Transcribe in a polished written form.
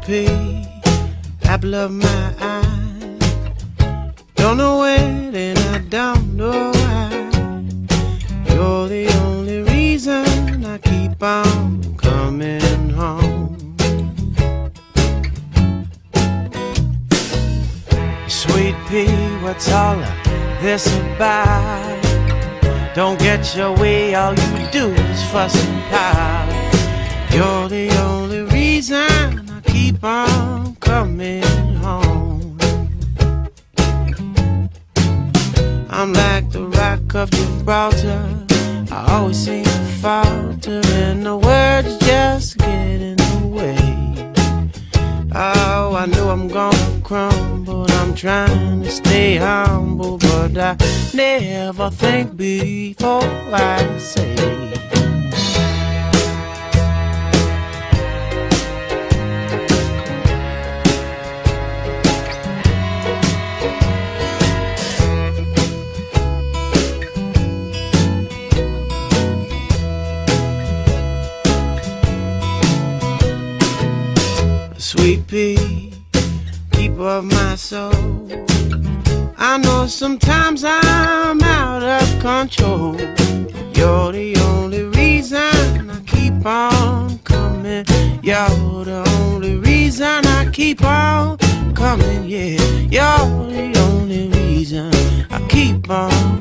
pea, apple of my eye. Don't know when and I don't know why. You're the only reason I keep on coming home. Sweet pea, what's all of this about? Don't get your way, all you do is fuss and pout. You're the only reason I keep on coming home. I'm like the rock of Gibraltar, I always seem to falter, and the words just get in the way. Oh, I know I'm gonna crumble, I'm trying to stay humble, but I never think before I say. Sweet pea, keeper of my soul, I know sometimes I'm out of control. You're the only reason I keep on coming. You're the only reason I keep on coming, yeah. You're the only reason I keep on